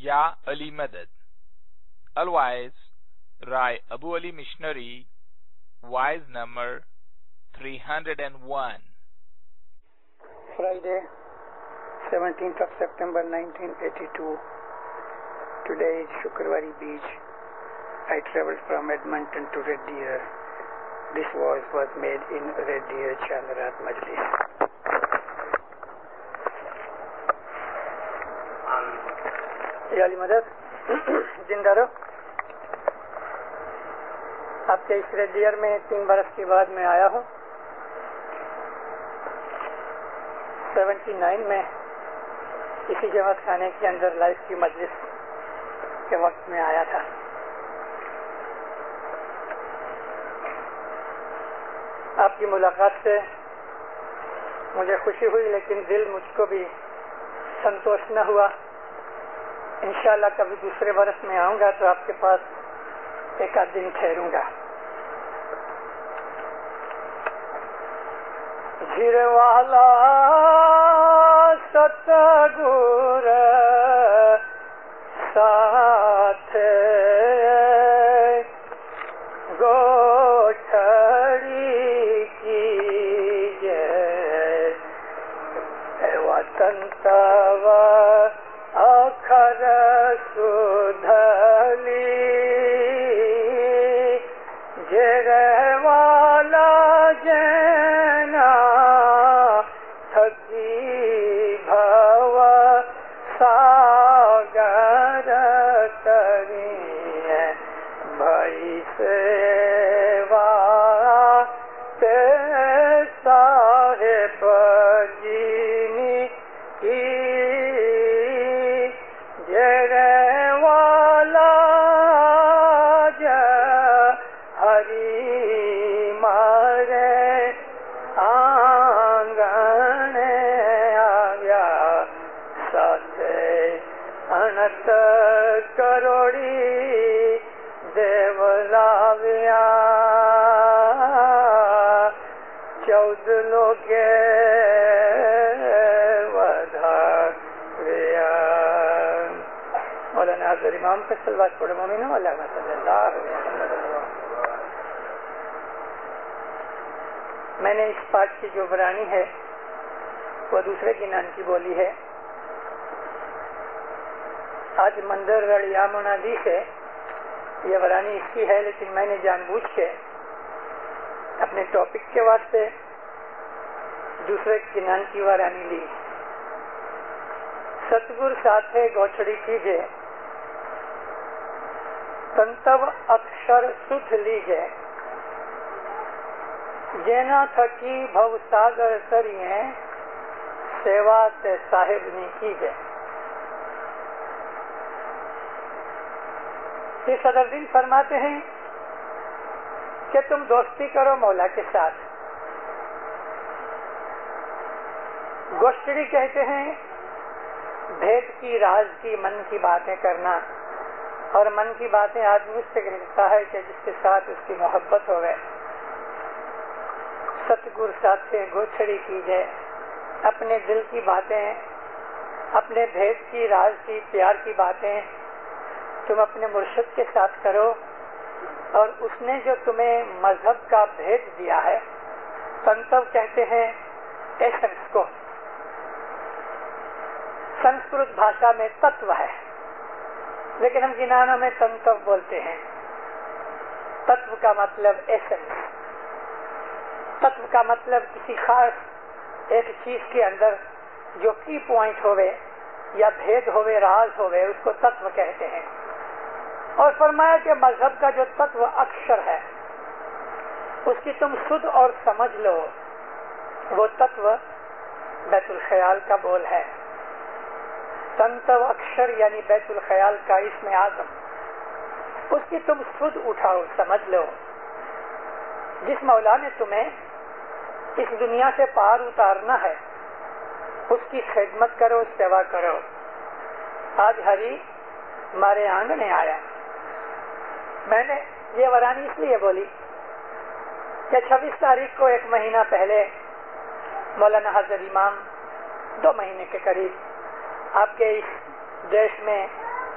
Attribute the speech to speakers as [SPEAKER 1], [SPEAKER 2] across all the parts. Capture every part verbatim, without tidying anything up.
[SPEAKER 1] Ya Ali Madad. Otherwise, Rai Abu Ali Missionary, wise number three hundred one.
[SPEAKER 2] Friday, seventeenth of September nineteen eighty-two. Today is Shukrawari Beach. I traveled from Edmonton to Red Deer. This voice was made in Red Deer Chandrat Majlis. या अली मदद जिंदा रहो। आपके इस red dear में तीन बरस के बाद मैं आया हूँ। सेवेंटी नाइन में इसी जमात खाने के अंदर लाइफ की मजलिस के वक्त में आया था। आपकी मुलाकात से मुझे खुशी हुई, लेकिन दिल मुझको भी संतोष न हुआ। इंशाअल्लाह कभी दूसरे बरस में आऊंगा तो आपके पास एक आध दिन ठहरूंगा। झिरवाला सतगुर साथ गोठड़ी की जय वतन तवा अखर सुधली जगवाला जना थकी भव सागर तरी भई सेवा ते साहेब जीनी की करोड़ी देवलाविया चौद लोगे वधारिया। मौलाना हज़रत इमाम पे सल्लल्लाहु अलैहि मोमिन मौलाना सल्लल्लाहु अलैहि वसल्लम। मैंने इस पाठ की जो बरानी है वो दूसरे गिनान की बोली है। आज मंदिर रड़िया मुनादी से ये वरानी इसकी है, लेकिन मैंने जानबूझ के अपने टॉपिक के वास्ते दूसरे किनान की वरानी ली। सतगुर साथे गौछड़ी कीजे संतव अक्षर सुध लीजे जेना थकी भव सागर तरिए सेवा से साहिब नी कीजे। सदरुद्दीन फरमाते हैं कि तुम दोस्ती करो मौला के साथ। गोश्तड़ी कहते हैं भेद की, राज की, मन की बातें करना, और मन की बातें आदमी उससे करता है कि जिसके साथ उसकी मोहब्बत हो गए। सतगुर साथ से गोछड़ी की जाए, अपने दिल की बातें, अपने भेद की, राज की, प्यार की बातें तुम अपने मुर्शिद के साथ करो। और उसने जो तुम्हें मजहब का भेद दिया है, संतव कहते हैं एसेंस को, संस्कृत भाषा में तत्व है, लेकिन हम गिनानों में तंतव बोलते हैं। तत्व का मतलब एसेंस, तत्व का मतलब किसी खास एक चीज के अंदर जो की पॉइंट होवे या भेद होवे, राज होवे, उसको तत्व कहते हैं। और फरमाया कि मजहब का जो तत्व अक्षर है उसकी तुम सुध और समझ लो। वो तत्व बैतुल ख्याल का बोल है। तंतव अक्षर यानी बैतुल ख्याल का इसमें आजम, उसकी तुम सुध उठाओ, समझ लो। जिस मौला ने तुम्हें इस दुनिया से पार उतारना है उसकी खिदमत करो, सेवा करो। आज हरी हमारे आंगने आया। मैंने ये वरानी इसलिए बोली कि छब्बीस तारीख को एक महीना पहले मौलाना हज़रत इमाम दो महीने के करीब आपके इस देश में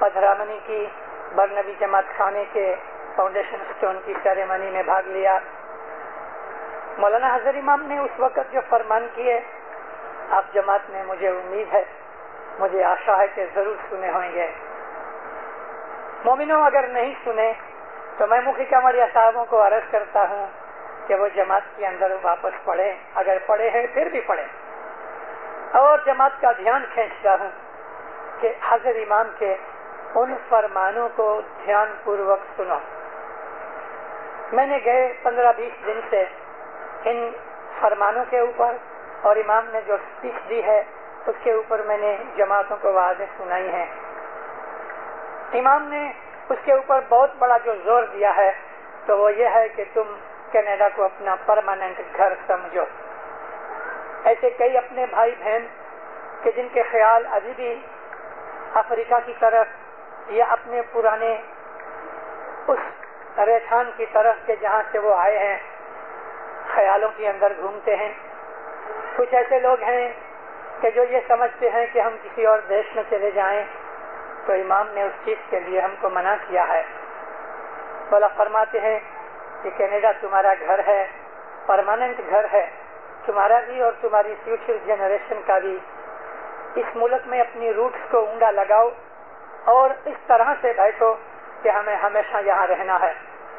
[SPEAKER 2] पधरामनी की बरनबी जमात खाने के फाउंडेशन स्टोन की सेरेमनी में भाग लिया। मौलाना हजर इमाम ने उस वक्त जो फरमान किए, आप जमात में मुझे उम्मीद है, मुझे आशा है कि जरूर सुने होंगे। मोमिनों, अगर नहीं सुने तो मैं मुखी कमरिया साहबों को अर्ज करता हूँ कि वो जमात के अंदर वापस पढ़े, अगर पढ़े हैं फिर भी पढ़े, और जमात का ध्यान खींचता हूँ कि हजर इमाम के उन फरमानों को ध्यान पूर्वक सुनो। मैंने गए पंद्रह बीस दिन से इन फरमानों के ऊपर और इमाम ने जो स्पीच दी है उसके ऊपर मैंने जमातों को वाज़ेह सुनाई है। इमाम ने उसके ऊपर बहुत बड़ा जो जोर दिया है तो वो ये है कि तुम कनाडा को अपना परमानेंट घर समझो। ऐसे कई अपने भाई बहन के जिनके ख्याल अभी भी अफ्रीका की तरफ या अपने पुराने उस रेठान की तरफ के जहाँ से वो आए हैं ख्यालों के अंदर घूमते हैं। कुछ ऐसे लोग हैं कि जो ये समझते हैं कि हम किसी और देश में चले जाएं, तो इमाम ने उस चीज के लिए हमको मना किया है। बोला फरमाते हैं कि कनाडा तुम्हारा घर है, परमानेंट घर है, तुम्हारा भी और तुम्हारी फ्यूचर जनरेशन का भी। इस मुल्क में अपनी रूट्स को ऊंडा लगाओ और इस तरह से बैठो कि हमें हमेशा यहाँ रहना है।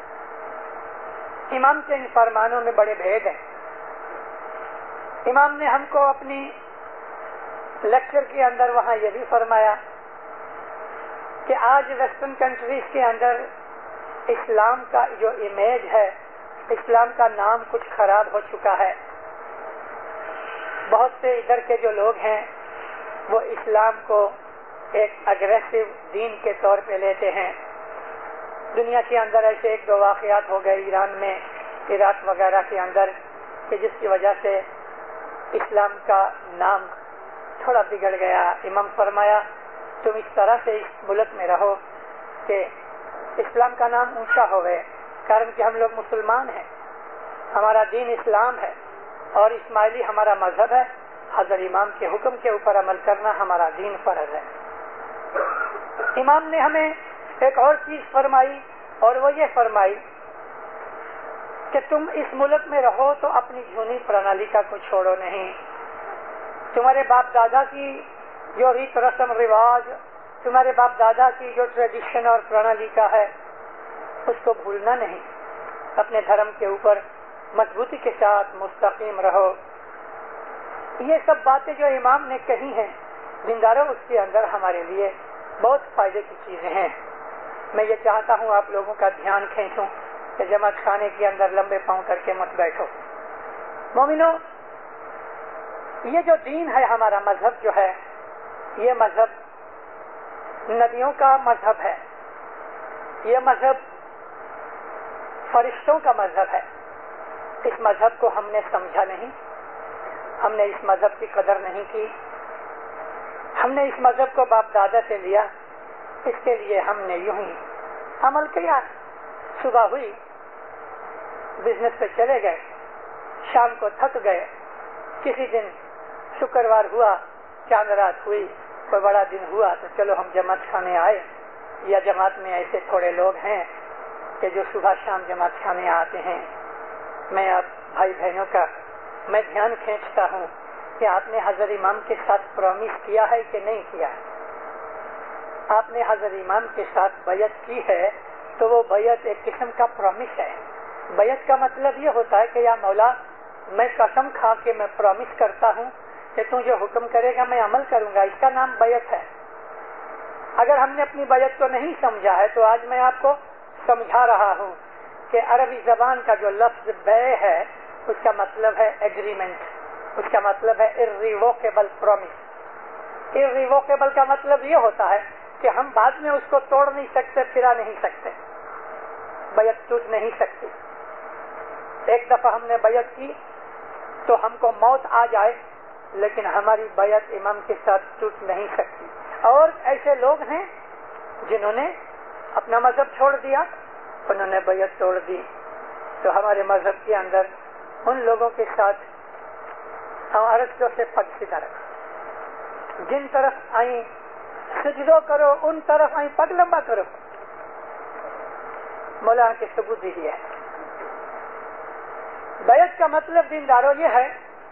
[SPEAKER 2] इमाम के इन फरमानों में बड़े भेद हैं। इमाम ने हमको अपनी लेक्चर के अंदर वहाँ ये भी फरमाया कि आज वेस्टर्न कंट्रीज के अंदर इस्लाम का जो इमेज है, इस्लाम का नाम कुछ खराब हो चुका है। बहुत से इधर के जो लोग हैं वो इस्लाम को एक अग्रेसिव दीन के तौर पे लेते हैं। दुनिया के अंदर ऐसे एक दो वाक़यात हो गए ईरान में, इराक वगैरह के अंदर, कि जिसकी वजह से इस्लाम का नाम थोड़ा बिगड़ गया। इमाम फरमाया तुम इस तरह से इस मुल्क में रहो कि इस्लाम का नाम ऊंचा होवे, कारण कि हम लोग मुसलमान हैं, हमारा दीन इस्लाम है और इस्माइली हमारा मजहब है। हजर इमाम के हुक्म के ऊपर अमल करना हमारा दीन फर्ज है। इमाम ने हमें एक और चीज फरमाई और वो ये फरमाई कि तुम इस मुल्क में रहो तो अपनी जूनी प्रणाली का को छोड़ो नहीं। तुम्हारे बाप दादा की जो रीत रस्म रिवाज, तुम्हारे बाप दादा की जो ट्रेडिशन और प्रणाली का है उसको भूलना नहीं। अपने धर्म के ऊपर मजबूती के साथ मुस्तकीम रहो। ये सब बातें जो इमाम ने कही हैं जिंदारों, उसके अंदर हमारे लिए बहुत फायदे की चीजें हैं। मैं ये चाहता हूँ आप लोगों का ध्यान खींचूं कि जमात खाने के अंदर लंबे पांव करके मत बैठो। मोमिनो, ये जो दीन है, हमारा मजहब जो है, ये मजहब नबियों का मजहब है, ये मजहब फरिश्तों का मजहब है। इस मजहब को हमने समझा नहीं, हमने इस मजहब की कदर नहीं की, हमने इस मजहब को बाप दादा से लिया, इसके लिए हमने यूं ही अमल किया। सुबह हुई, बिजनेस पे चले गए, शाम को थक गए, किसी दिन शुक्रवार हुआ, चांद रात हुई, कोई बड़ा दिन हुआ तो चलो हम जमात खाने आए। या जमात में ऐसे थोड़े लोग हैं कि जो सुबह शाम जमात खाने आते हैं। मैं आप भाई बहनों का मैं ध्यान खींचता हूँ कि आपने हजर इमाम के साथ प्रॉमिस किया है कि नहीं किया है। आपने हजर इमाम के साथ बैयत की है तो वो बैयत एक किस्म का प्रॉमिस है। बैयत का मतलब ये होता है कि या मौला, मैं कसम खा के मैं प्रॉमिस करता हूँ कि तू जो हुक्म करेगा मैं अमल करूंगा, इसका नाम बैयत है। अगर हमने अपनी बैयत को नहीं समझा है तो आज मैं आपको समझा रहा हूँ कि अरबी जबान का जो लफ्ज बै है उसका मतलब है एग्रीमेंट, उसका मतलब है इर्रिवोकेबल प्रॉमिस। इर्रिवोकेबल का मतलब ये होता है कि हम बाद में उसको तोड़ नहीं सकते, फिरा नहीं सकते, बैयत टूट नहीं सकती। एक दफा हमने बैयत की तो हमको मौत आ जाए लेकिन हमारी बैयत इमाम के साथ टूट नहीं सकती। और ऐसे लोग हैं जिन्होंने अपना मजहब छोड़ दिया, उन्होंने बैयत तोड़ दी। तो हमारे मजहब के अंदर उन लोगों के साथ हमारे से पद सीधा रखा। जिन तरफ आई سجدو کرو ان طرف آئی پگ لمبا کرو. مولانا کے ثبوت دیجیے. بیعت کا مطلب دینداروں یہ ہے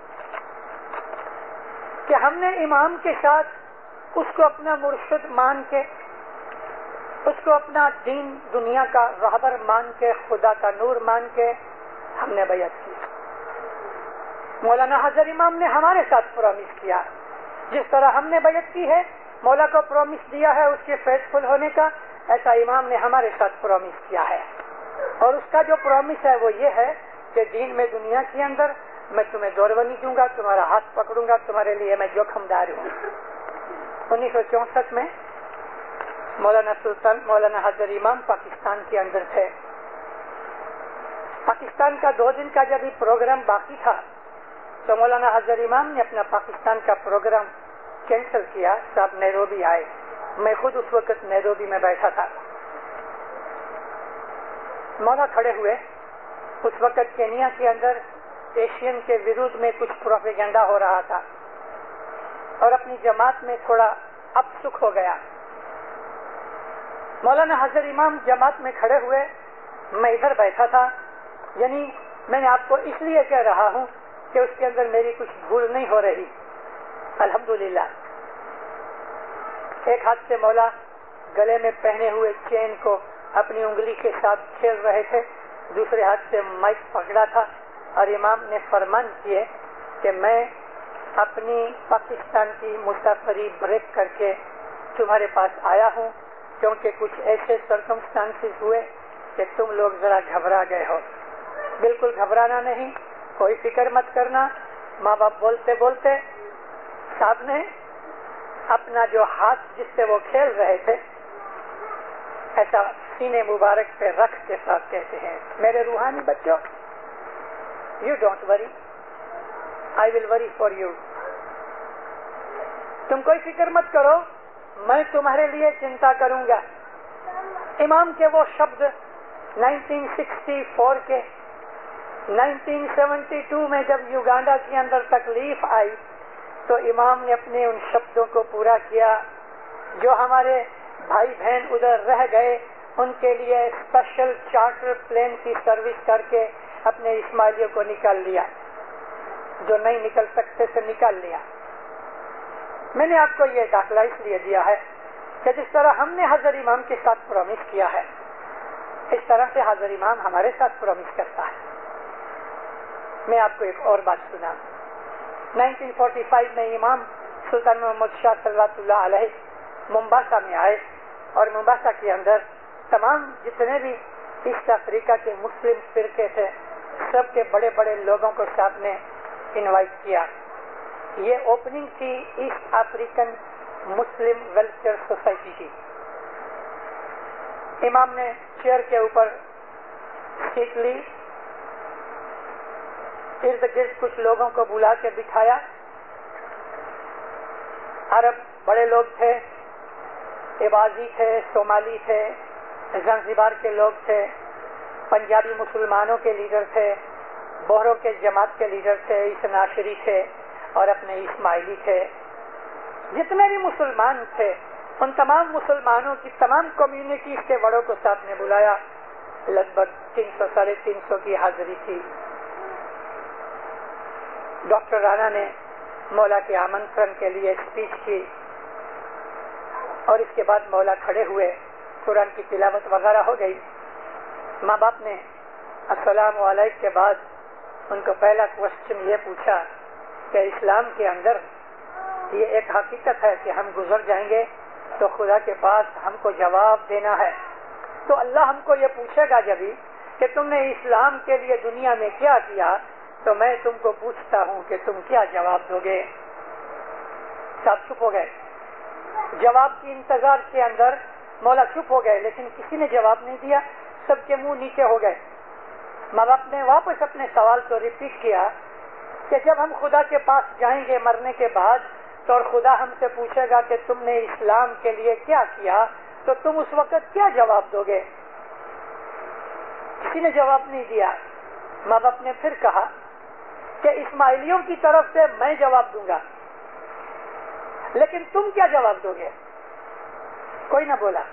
[SPEAKER 2] کہ ہم نے امام کے ساتھ اس کو اپنا مرشد مان کے، اس کو اپنا دین دنیا کا رہبر مان کے، خدا کا نور مان کے ہم نے بیعت کی. مولانا حضرت امام نے ہمارے ساتھ پرومس کیا، جس طرح ہم نے بیعت کی ہے، مولا کو پرومس دیا ہے اس کے فیتھفل ہونے کا، ایسا امام نے ہمارے ساتھ پرومس کیا ہے. اور اس کا جو پرومس ہے وہ یہ ہے کہ دین میں دنیا کے اندر میں تمہیں دورونی دوں گا، تمہارا ہاتھ پکڑوں گا، تمہارے لیے میں جوخم دار ہوں. انیس سو چونسٹھ میں مولانا سلطان مولانا حضرت امام پاکستان کے اندر تھے. پاکستان کا دو دن کا جب یہ پروگرام باقی تھا تو مولانا حضرت امام نے اپنا پاکستان کا پروگرام کینسل کیا. صاحب نیروبی آئے. میں خود اس وقت نیروبی میں بیٹھا تھا. مولا کھڑے ہوئے. اس وقت کینیا کے اندر ایشین کے ورود میں کچھ پروپیگنڈا ہو رہا تھا اور اپنی جماعت میں تھوڑا اب سکھ ہو گیا. مولانا حضرت امام جماعت میں کھڑے ہوئے. میں ادھر بیٹھا تھا. یعنی میں نے آپ کو اس لیے کہہ رہا ہوں کہ اس کے اندر میری کچھ بھول نہیں ہو رہی. الحمدللہ. ایک ہاتھ سے مولا گلے میں پہنے ہوئے چین کو اپنی انگلی کے ساتھ کھیل رہے تھے، دوسرے ہاتھ سے مائک پکڑا تھا اور امام نے فرمان کیے کہ میں اپنی پاکستان کی مسافری بریک کر کے تمہارے پاس آیا ہوں کیونکہ کچھ ایسے سرکمسٹانسز ہوئے کہ تم لوگ ذرا گھبرا گئے ہو. بالکل گھبرانا نہیں، کوئی فکر مت کرنا. ماں باپ بولتے بولتے صاحب نے اپنا جو ہاتھ جس سے وہ کھیل رہے تھے ایسا سینے مبارک پہ رکھ کے ساتھ کہتے ہیں، میرے روحانی بچوں، یو ڈونٹ وری، آئی ول وری فار یو. تم کوئی فکر مت کرو، میں تمہارے لیے چنتا کروں گا. امام کے وہ شبد نائنٹین سکسٹی فور کے نائنٹین سیونٹی ٹو میں جب یوگانڈا کے اندر تکلیف آئی تو امام نے اپنے ان شبدوں کو پورا کیا. جو ہمارے بھائی بہن ادھر رہ گئے ان کے لیے اسپیشل چارٹر پلین کی سروس کر کے اپنے اسماعیلیوں کو نکال لیا، جو نہیں نکل سکتے سے نکال لیا. میں نے آپ کو یہ داخلہ اس لیے دیا ہے کہ جس طرح ہم نے حضرت امام کے ساتھ پرومس کیا ہے اس طرح سے حضرت امام ہمارے ساتھ پرومس کرتا ہے. میں آپ کو ایک اور بات سنا. نائنٹین فورٹی فائیو میں امام سلطان محمد شاہ صلی اللہ علیہ ممباسا میں آئے اور ممباسا کے اندر تمام جتنے بھی ایسٹ افریقہ کے مسلم فرقے تھے سب کے بڑے بڑے لوگوں کو صاحب نے انوائٹ کیا. یہ اوپننگ تھی East African Muslim welfare society کی. امام نے چیئر کے اوپر سیٹ لی، ارد گرد کچھ لوگوں کو بلا کے بٹھایا. عرب بڑے لوگ تھے، عبازی تھے، صومالی تھے، زنزبار کے لوگ تھے، پنجابی مسلمانوں کے لیڈر تھے، بوہروں کے جماعت کے لیڈر تھے، اسناشری تھے اور اپنے اسماعیلی تھے. جتنے بھی مسلمان تھے ان تمام مسلمانوں کی تمام کمیونٹیز کے بڑوں کو ساتھ نے بلایا. لگ بھگ تین سو ساڑھے تین سو کی حاضری تھی. ڈاکٹر رانا نے مولا کے آمنترن کے لیے اسپیچ کی اور اس کے بعد مولا کھڑے ہوئے، قرآن کی تلاوت وغیرہ ہو گئی. ماں باپ نے السلام علیکم کے بعد ان کو پہلا کوشچن یہ پوچھا کہ اسلام کے اندر یہ ایک حقیقت ہے کہ ہم گزر جائیں گے تو خدا کے پاس ہم کو جواب دینا ہے، تو اللہ ہم کو یہ پوچھے گا جب کہ تم نے اسلام کے لیے دنیا میں کیا کیا، تو میں تم کو پوچھتا ہوں کہ تم کیا جواب دو گے. سب چپ ہو گئے. جواب کی انتظار کے اندر مولا چپ ہو گئے لیکن کسی نے جواب نہیں دیا. سب کے منہ نیچے ہو گئے. ماں باپ نے واپس اپنے سوال کو ریپیٹ کیا کہ جب ہم خدا کے پاس جائیں گے مرنے کے بعد تو اور خدا ہم سے پوچھے گا کہ تم نے اسلام کے لیے کیا کیا تو تم اس وقت کیا جواب دو گے. کسی نے جواب نہیں دیا. ماں باپ نے پھر کہا کہ اسماعیلیوں کی طرف سے میں جواب دوں گا لیکن تم کیا جواب دو گے. کوئی نہ بولا.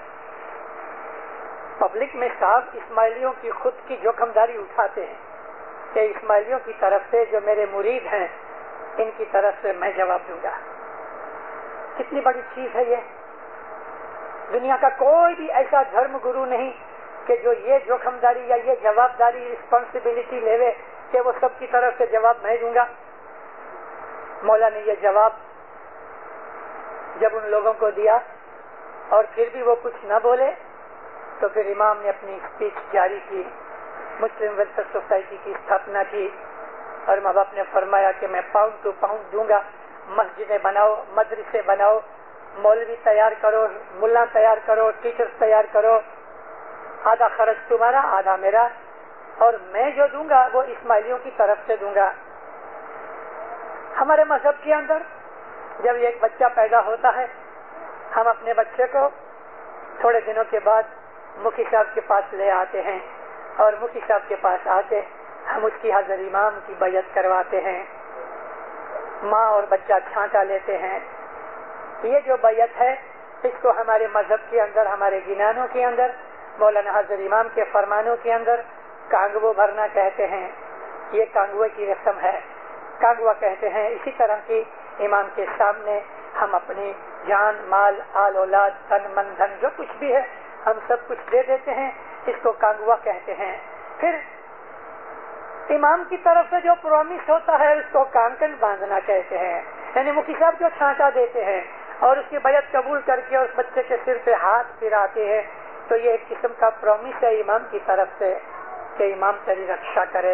[SPEAKER 2] پبلک میں صاحب اسماعیلیوں کی خود کی جوخمداری اٹھاتے ہیں کہ اسماعیلیوں کی طرف سے جو میرے مرید ہیں ان کی طرف سے میں جواب دوں گا. کتنی بڑی چیز ہے یہ. دنیا کا کوئی بھی ایسا دھرم گرو نہیں کہ جو یہ جوخمداری یا یہ جواب داری رسپانسبلٹی لے کہ وہ سب کی طرف سے جواب میں دوں گا. مولا نے یہ جواب جب ان لوگوں کو دیا اور پھر بھی وہ کچھ نہ بولے تو پھر امام نے اپنی اسپیچ جاری کی, مسلم ویلفیئر سوسائٹی کی استھاپنا کی اور ماں باپ نے فرمایا کہ میں پاؤنڈ ٹو پاؤنڈ دوں گا, مسجدیں بناؤ, مدرسے بناؤ, مولوی تیار کرو, ملا تیار کرو, ٹیچرز تیار کرو, آدھا خرچ تمہارا آدھا میرا, اور میں جو دوں گا وہ اسماعیلیوں کی طرف سے دوں گا. ہمارے مذہب کے اندر جب ایک بچہ پیدا ہوتا ہے ہم اپنے بچے کو تھوڑے دنوں کے بعد مفتی صاحب کے پاس لے آتے ہیں اور مفتی صاحب کے پاس آ کے ہم اس کی حضرت امام کی بیعت کرواتے ہیں. ماں اور بچہ چھانٹا لیتے ہیں. یہ جو بیعت ہے اس کو ہمارے مذہب کے اندر, ہمارے گنانوں کے اندر, مولانا حضرت امام کے فرمانوں کے اندر کانگو بھرنا کہتے ہیں. یہ کانگوے کی رسم ہے, کانگوا کہتے ہیں. اسی طرح کی امام کے سامنے ہم اپنی جان, مال, آل اولاد, تن من دھن جو کچھ بھی ہے ہم سب کچھ دے دیتے ہیں. اس کو کانگوا کہتے ہیں. پھر امام کی طرف سے جو پرومس ہوتا ہے اس کو کانکن باندھنا کہتے ہیں. یعنی مفتی صاحب جو چھانٹا دیتے ہیں اور اس کی بیعت قبول کر کے اس بچے کے سر پہ ہاتھ پھراتے ہیں تو یہ ایک قسم کا پرومس ہے امام کی طرف سے کہ امام تیری رکشا کرے.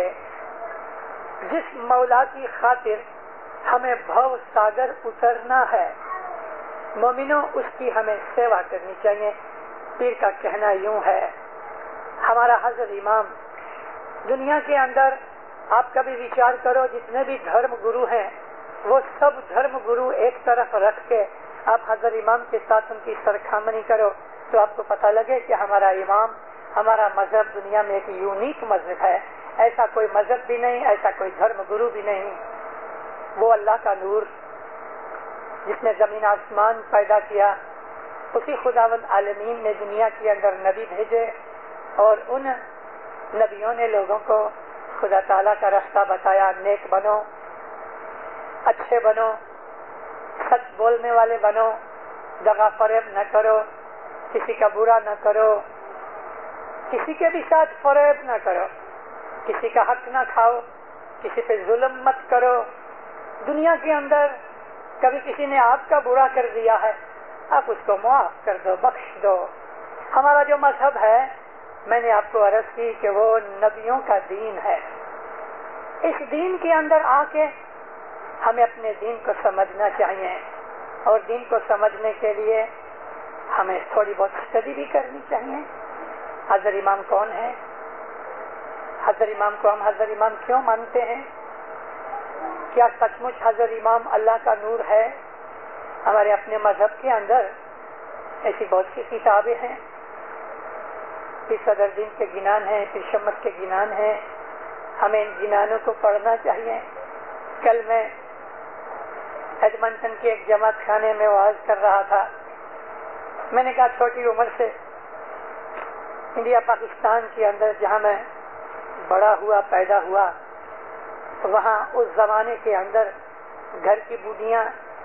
[SPEAKER 2] جس مولا کی خاطر ہمیں بھو ساگر اترنا ہے مومنوں اس کی ہمیں سیوا کرنی چاہیے. پیر کا کہنا یوں ہے, ہمارا حضرت امام دنیا کے اندر آپ کبھی وچار کرو جتنے بھی دھرم گرو ہیں وہ سب دھرم گرو ایک طرف رکھ کے آپ حضرت امام کے ساتھ ان کی سرخامنی کرو تو آپ کو پتہ لگے کہ ہمارا امام, ہمارا مذہب دنیا میں ایک یونیک مذہب ہے. ایسا کوئی مذہب بھی نہیں, ایسا کوئی دھرم گرو بھی نہیں. وہ اللہ کا نور جس نے زمین آسمان پیدا کیا, اسی خداوند عالمین نے دنیا کے اندر نبی بھیجے اور ان نبیوں نے لوگوں کو خدا تعالیٰ کا راستہ بتایا. نیک بنو, اچھے بنو, سچ بولنے والے بنو, دغا فریب نہ کرو, کسی کا برا نہ کرو, کسی کے بھی ساتھ فریب نہ کرو, کسی کا حق نہ کھاؤ, کسی پہ ظلم مت کرو. دنیا کے اندر کبھی کسی نے آپ کا برا کر دیا ہے آپ اس کو معاف کر دو, بخش دو. ہمارا جو مذہب ہے میں نے آپ کو عرض کی کہ وہ نبیوں کا دین ہے. اس دین کے اندر آ کے ہمیں اپنے دین کو سمجھنا چاہیے اور دین کو سمجھنے کے لیے ہمیں تھوڑی بہت اسٹڈی بھی کرنی چاہیے. حضرت امام کون ہے؟ حضرت امام کو ہم حضرت امام کیوں مانتے ہیں؟ کیا سچ مچ حضرت امام اللہ کا نور ہے؟ ہمارے اپنے مذہب کے اندر ایسی بہت سی کتابیں ہیں. پھر صدر دین کے گنان ہیں, پھر شمت کے گنان ہیں. ہمیں ان گنانوں کو پڑھنا چاہیے. کل میں ایڈمنٹن کے ایک جماعت خانے میں وعظ کر رہا تھا. میں نے کہا چھوٹی عمر سے انڈیا پاکستان کے اندر جہاں میں بڑا ہوا, پیدا ہوا, وہاں اس زمانے کے اندر گھر کی بوڑھیاں,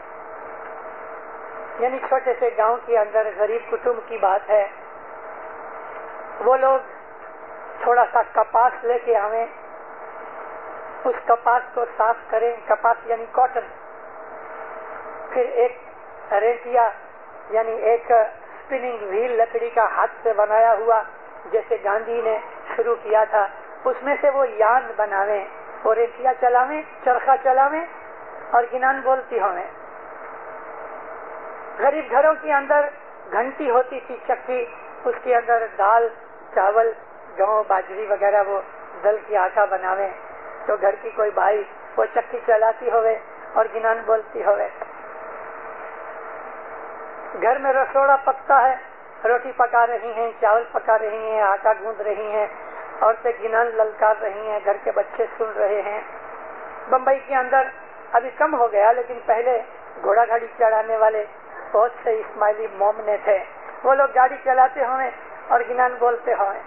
[SPEAKER 2] یعنی چھوٹے سے گاؤں کے اندر غریب کٹمب کی بات ہے, وہ لوگ تھوڑا سا کپاس لے کے آویں, اس کپاس کو صاف کریں, کپاس یعنی کاٹن, پھر ایک ریتیا یعنی ایک اسپننگ وہیل لکڑی کا ہاتھ سے بنایا ہوا جیسے گاندھی نے شروع کیا تھا, اس میں سے وہ یان بناویں اور ریتیا چلاویں, چرخا چلاویں اور گنان بولتی ہوئیں. غریب گھروں کے اندر گھنٹی ہوتی تھی, چکی, اس کے اندر دال, چاول, گیہوں, باجری وغیرہ وہ دل کی آٹا بناویں تو گھر کی کوئی بھائی وہ چکی چلاتی ہوئے اور گنان بولتی ہوئے. گھر میں رسوڑا پکتا ہے, روٹی پکا رہی ہیں, چاول پکا رہی ہیں, آٹا گوندھ رہی ہیں, عورتیں گنان للکار رہی ہیں, گھر کے بچے سن رہے ہیں. بمبئی کے اندر ابھی کم ہو گیا لیکن پہلے گھوڑا گاڑی چڑھانے والے بہت سے اسماعیلی مومنے تھے. وہ لوگ گاڑی چلاتے ہوئے اور گنان بولتے ہوئے.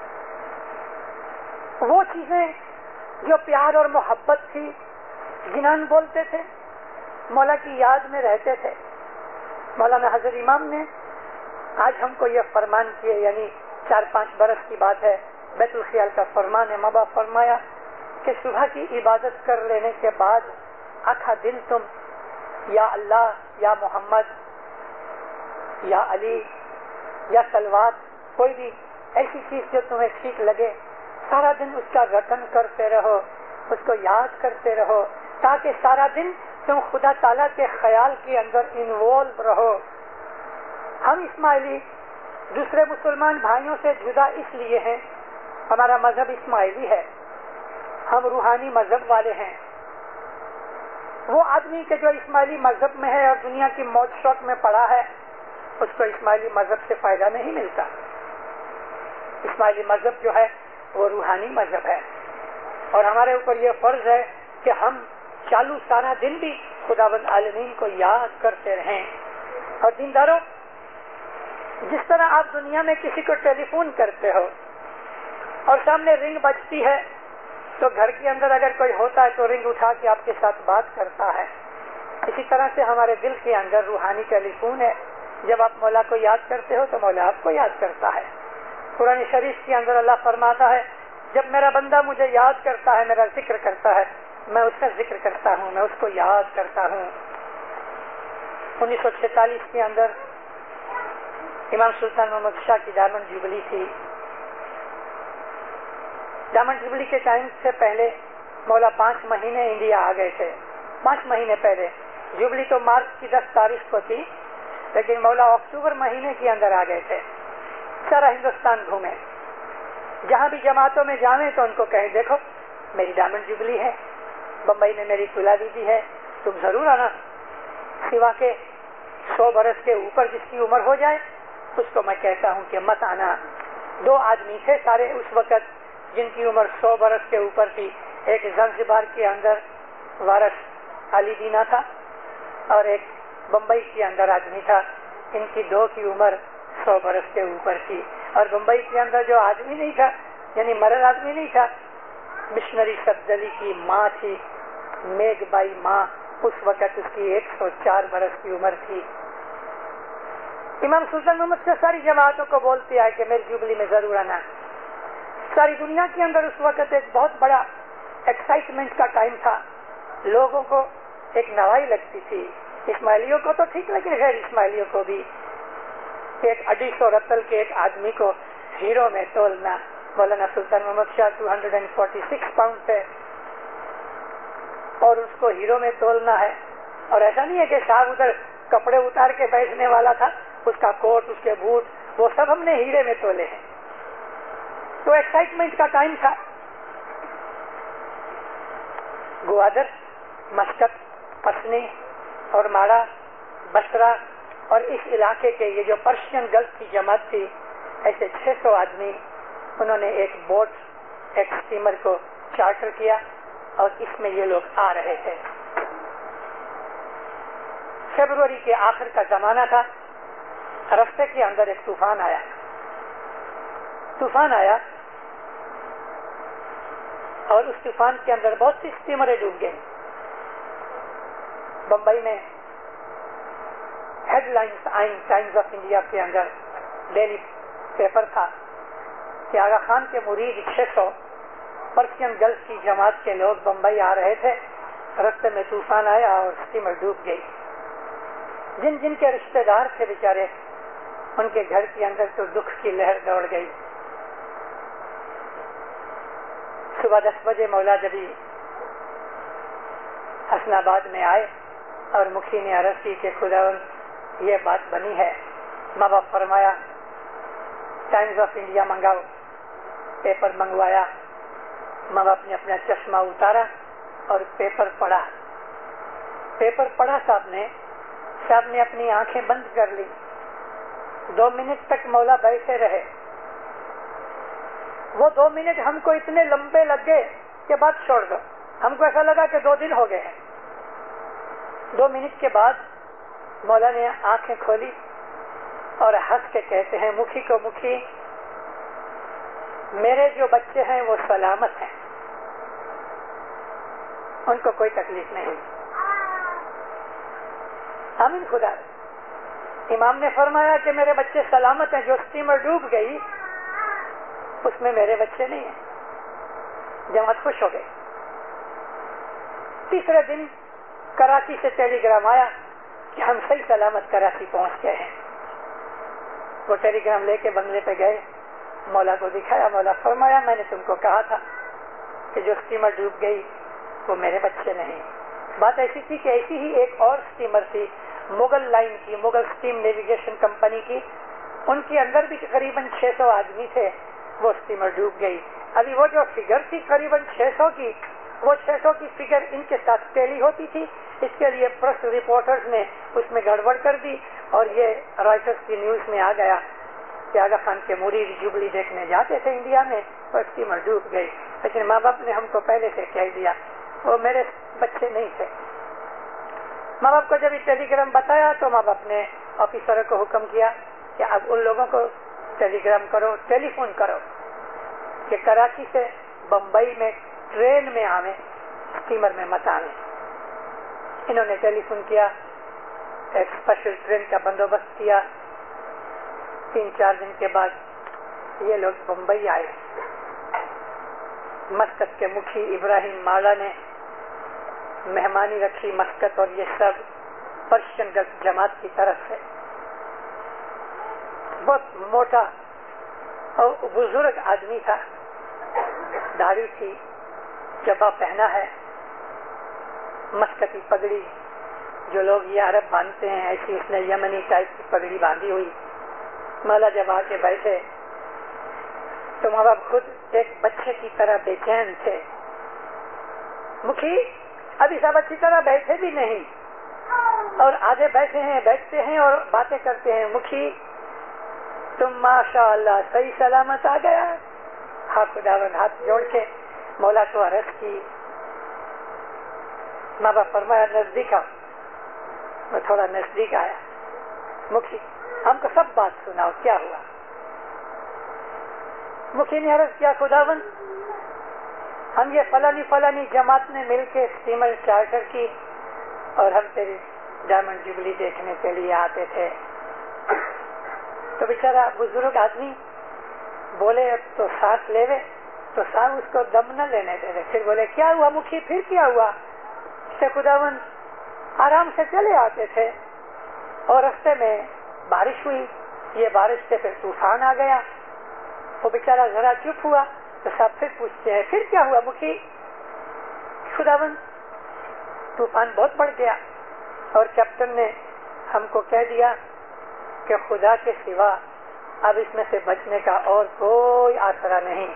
[SPEAKER 2] وہ چیزیں جو پیار اور محبت تھی گنان بولتے تھے, مولا کی یاد میں رہتے تھے. مولانا حضرت امام نے آج ہم کو یہ فرمان کیے, یعنی چار پانچ برس کی بات ہے, بیت الخیال کا فرمان ہے. مابا فرمایا کہ صبح کی عبادت کر لینے کے بعد آخا دن تم یا اللہ یا محمد یا علی یا سلوات, کوئی بھی ایسی چیز جو تمہیں ٹھیک لگے, سارا دن اس کا رٹن کرتے رہو, اس کو یاد کرتے رہو, تاکہ سارا دن تم خدا تعالیٰ کے خیال کے اندر انوالو رہو. ہم اسماعیلی دوسرے مسلمان بھائیوں سے جدا اس لیے ہیں, ہمارا مذہب اسماعیلی ہے, ہم روحانی مذہب والے ہیں. وہ آدمی کہ جو اسماعیلی مذہب میں ہے اور دنیا کی موج شوق میں پڑا ہے, اس کو اسماعیلی مذہب سے فائدہ نہیں ملتا. اسماعیلی مذہب جو ہے وہ روحانی مذہب ہے, اور ہمارے اوپر یہ فرض ہے کہ ہم چالو سارا دن بھی خداوند عالمین کو یاد کرتے رہیں. اور دینداروں, جس طرح آپ دنیا میں کسی کو ٹیلی فون کرتے ہو اور سامنے رنگ بجتی ہے تو گھر کے اندر اگر کوئی ہوتا ہے تو رنگ اٹھا کے آپ کے ساتھ بات کرتا ہے, اسی طرح سے ہمارے دل کے اندر روحانی ٹیلی فون ہے. جب آپ مولا کو یاد کرتے ہو تو مولا آپ کو یاد کرتا ہے. قرآن شریف کے اندر اللہ فرماتا ہے, جب میرا بندہ مجھے یاد کرتا ہے, میرا ذکر کرتا ہے, میں اس کا ذکر کرتا ہوں, میں اس کو یاد کرتا ہوں. انیس سو چھتالیس کے اندر امام سلطان محمد شاہ کی ڈائمنڈ جوبلی تھی. ڈائمنڈ جوبلی کے ٹائم سے پہلے مولا پانچ مہینے انڈیا آ گئے تھے. پانچ مہینے پہلے, جوبلی تو مارچ کی دس تاریخ کو تھی, لیکن مولا اکتوبر مہینے کے اندر آ گئے تھے. سارا ہندوستان گھومے, جہاں بھی جماعتوں میں جانے تو ان کو کہیں دیکھو میری ڈائمنڈ جوبلی ہے, بمبئی میں میری کلادی بھی ہے, تم ضرور آنا. سوا کے سو برس کے اوپر جس کی عمر ہو جائے اس کو میں کہتا ہوں کہ مت آنا. دو آدمی تھے سارے اس وقت جن کی عمر سو برس کے اوپر تھی. ایک زنزبار کے اندر وارث علی دینا تھا اور ایک بمبئی کے اندر آدمی تھا. ان کی دو کی عمر سو برس کے اوپر تھی. اور بمبئی کے اندر جو آدمی نہیں تھا, یعنی مرد آدمی نہیں تھا, مشنری سبدلی کی ماں تھی, میگ بائی ماں. اس وقت اس کی ایک سو چار برس کی عمر تھی. امام سلطان محمد سے ساری جماعتوں کو بولتے آئے کہ میری جوبلی میں ضرور آنا. ساری دنیا کے اندر اس وقت ایک بہت بڑا ایکسائٹمنٹ کا ٹائم تھا. لوگوں کو ایک نوائی لگتی تھی, اسماعیلیوں کو تو ٹھیک لیکن غیر اسماعیلیوں کو بھی. ایک اڈی سو رتل کے ایک آدمی کو ہیرو میں تولنا. مولانا سلطان محمد شاہ دو سو چھیالیس پاؤنڈ تھے اور اس کو ہیرو میں تولنا ہے. اور ایسا نہیں ہے کہ صاحب ادھر کپڑے اتار کے بیٹھنے والا تھا, اس کا کوٹ, اس کے بوٹ, وہ سب ہم نے ہیرے میں تولے ہیں. تو ایکسائٹمنٹ کا ٹائم تھا. گوادر, مسکت, پسنی اور ماڑا, بسرا اور اس علاقے کے یہ جو پرشین گلف کی جماعت تھی, ایسے چھ سو آدمی, انہوں نے ایک بوٹ, ایک اسٹیمر کو چارٹر کیا اور اس میں یہ لوگ آ رہے تھے. فروری کے آخر کا زمانہ تھا. رستے کے اندر ایک طوفان آیا. طوفان آیا اور اس طوفان کے اندر بہت سی اسٹیمریں ڈوب گئیں. بمبئی میں ہیڈ لائنز آئیں ٹائمز آف انڈیا کے اندر, ڈیلی پیپر تھا کہ آغا خان کے مرید چھ سو پرشین گلف کی جماعت کے لوگ بمبئی آ رہے تھے. رستے میں طوفان آیا اور اسٹیمر ڈوب گئی. جن جن کے رشتے دار تھے بیچارے, ان کے گھر کے اندر تو دکھ کی لہر دوڑ گئی. صبح دس بجے مولا جبھی حسن آباد میں آئے اور مکھی نے عرض کی کہ خداوند یہ بات بنی ہے. ماں باپ فرمایا ٹائمز آف انڈیا منگاؤ. پیپر منگوایا. ماں باپ نے اپنا چشمہ اتارا اور پیپر پڑھا. پیپر پڑھا صاحب نے صاحب نے اپنی آنکھیں بند کر لی. دو منٹ تک مولا بیٹھے رہے. وہ دو منٹ ہم کو اتنے لمبے لگ گئے کہ بات چھوڑ دو. ہم کو ایسا لگا کہ دو دن ہو گئے ہیں. دو منٹ کے بعد مولا نے آنکھیں کھولی اور ہنس کے کہتے ہیں مکھی کو مکھی میرے جو بچے ہیں وہ سلامت ہیں، ان کو کوئی تکلیف نہیں۔ آمین خدا۔ امام نے فرمایا کہ میرے بچے سلامت ہیں، جو اسٹیمر ڈوب گئی اس میں میرے بچے نہیں ہیں۔ جماعت خوش ہو گئی۔ تیسرے دن کراچی سے ٹیلی گرام آیا کہ ہم صحیح سلامت کراچی پہنچ گئے ہیں۔ وہ ٹیلی گرام لے کے بنگلے پہ گئے، مولا کو دکھایا، مولا فرمایا میں نے تم کو کہا تھا کہ جو اسٹیمر ڈوب گئی وہ میرے بچے نہیں۔ بات ایسی تھی کہ ایسی ہی ایک اور اسٹیمر تھی مغل لائن کی، مغل اسٹیم نیویگیشن کمپنی کی، ان کے اندر بھی تقریباً چھ سو آدمی تھے، وہ اسٹیمر ڈوب گئی۔ ابھی وہ جو فگر تھی قریباً چھ سو کی، وہ چھ سو کی فگر ان کے ساتھ ٹیلی ہوتی تھی، اس کے لیے پریس رپورٹرز نے اس میں گڑبڑ کر دی اور یہ رائٹرز کی نیوز میں آ گیا کہ آغا خان کے موری جوبلی دیکھنے جاتے تھے انڈیا میں، وہ اسٹیمر ڈوب گئی، لیکن ماں باپ نے ہم کو پہلے سے کہہ دیا وہ میرے بچے نہیں تھے۔ ماں باپ کو جب یہ ٹیلی گرام بتایا تو ماں باپ نے آفیسروں کو حکم کیا کہ اب ان لوگوں کو ٹیلی گرام کرو، ٹیلی فون کرو کہ کراچی سے بمبئی میں ٹرین میں آویں، اسٹیمر میں مت آویں۔ انہوں نے ٹیلی فون کیا، ایک اسپیشل ٹرین کا بندوبست کیا۔ تین چار دن کے بعد یہ لوگ بمبئی آئے۔ مسقط کے مکھی ابراہیم مالا نے مہمانی رکھی، مسقط اور یہ سب پرشین جماعت کی طرف سے۔ بہت موٹا اور بزرگ آدمی تھا، داڑھی تھی، جبا پہنا ہے، مسقطی پگڑی جو لوگ یہ عرب باندھتے ہیں ایسی اس نے یمنی ٹائپ کی پگڑی باندھی ہوئی۔ مولا جب آ کے بیٹھے تو ماں باپ خود ایک بچے کی طرح بے چین تھے۔ مکھی ابھی سب اچھی طرح بیٹھے بھی نہیں اور آدھے بیٹھے ہیں، بیٹھتے ہیں اور باتیں کرتے ہیں۔ مکھی تم ماشاء اللہ صحیح سلامت آ گیا۔ ہاں خداوند ہاتھ جوڑ کے مولا کو عرض کی۔ ماں باپ فرمایا نزدیک آؤ۔ میں تھوڑا نزدیک آیا۔ مکھی ہم کو سب بات سناؤ، کیا ہوا؟ مکھی نے عرض کیا خداوند ہم یہ فلانی فلانی جماعت نے مل کے اسٹیمر چارٹر کی اور ہم تیری ڈائمنڈ جوبلی دیکھنے کے لیے آتے تھے۔ تو بیچارہ بزرگ آدمی بولے تو سانس لے وے تو سانس اس کو دم نہ لینے دے۔ پھر بولے کیا ہوا مکھی، پھر کیا ہوا؟ سے خداوند آرام سے چلے آتے تھے اور رستے میں بارش ہوئی، یہ بارش سے پھر طوفان آ گیا۔ وہ بیچارہ ذرا چپ ہوا تو سب پھر پوچھتے ہیں پھر کیا ہوا مکھی؟ خداوند طوفان بہت بڑھ گیا اور کیپٹن نے ہم کو کہہ دیا کہ خدا کے سوا اب اس میں سے بچنے کا اور کوئی آسرا نہیں۔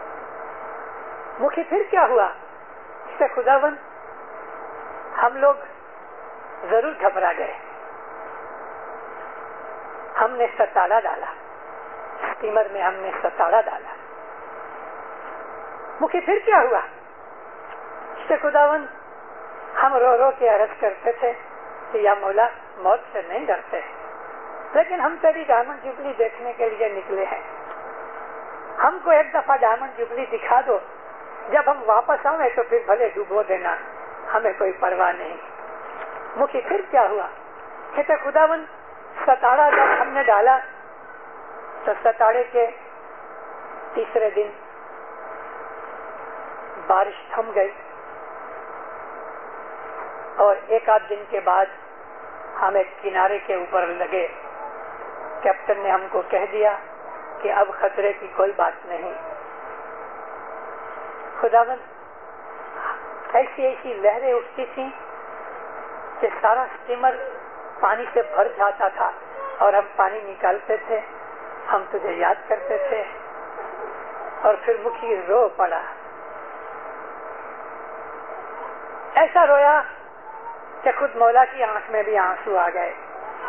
[SPEAKER 2] مکھی پھر کیا ہوا؟ اس سے خداوند ہم لوگ ضرور گھبرا گئے، ہم نے ستارہ ڈالا، اسٹیمر میں ہم نے ستارہ ڈالا۔ مکھی پھر کیا ہوا؟ اس سے خداوند ہم رو رو کے عرض کرتے تھے کہ یا مولا موت سے نہیں ڈرتے، لیکن ہم تیری ڈائمنڈ جوبلی دیکھنے کے لیے نکلے ہیں، ہم کو ایک دفعہ ڈائمنڈ جوبلی دکھا دو، جب ہم واپس آئیں تو پھر بھلے ڈوبو دینا، ہمیں کوئی پرواہ نہیں۔ مکھی پھر کیا ہوا؟ کہتے خداوند ستارہ جب ہم نے ڈالا تو ستارے کے تیسرے دن بارش تھم گئی اور ایک آدھ دن کے بعد ہم ایک کنارے کے اوپر لگے۔ کیپٹن نے ہم کو کہہ دیا کہ اب خطرے کی کوئی بات نہیں۔ خداوند ایسی ایسی لہریں اٹھتی تھیں کہ سارا اسٹیمر پانی سے بھر جاتا تھا اور ہم پانی نکالتے تھے، ہم تجھے یاد کرتے تھے۔ اور پھر مکھی رو پڑا، ایسا رویا کہ خود مولا کی آنکھ میں بھی آنسو آ گئے۔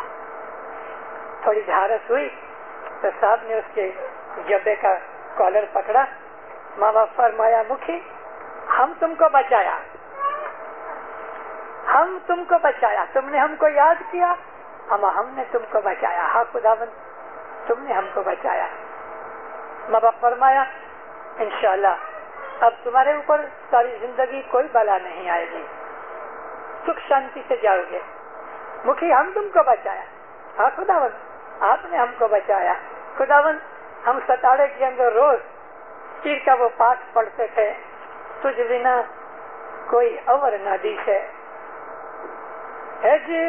[SPEAKER 2] تھوڑی ڈھارس ہوئی تو صاحب نے اس کے جبے کا کالر پکڑا۔ ماں باپ فرمایا مکھی ہم تم کو بچایا، ہم تم کو بچایا، تم نے ہم کو یاد کیا اما ہم نے تم کو بچایا، ہاں خداوند تم نے ہم کو بچایا۔ ماں باپ فرمایا انشاءاللہ اب تمہارے اوپر ساری زندگی کوئی بلا نہیں آئے گی، سکھ شانتی سے جاؤ گے۔ مکھی ہم تم کو بچایا، ہاں خداوند آپ نے ہم کو بچایا۔ خداوند ہم ستاڑے کے اندر روز پیر کا وہ پاٹ پڑھتے تھے، تجھ بنا کوئی اور نہ دیشے ہے جی،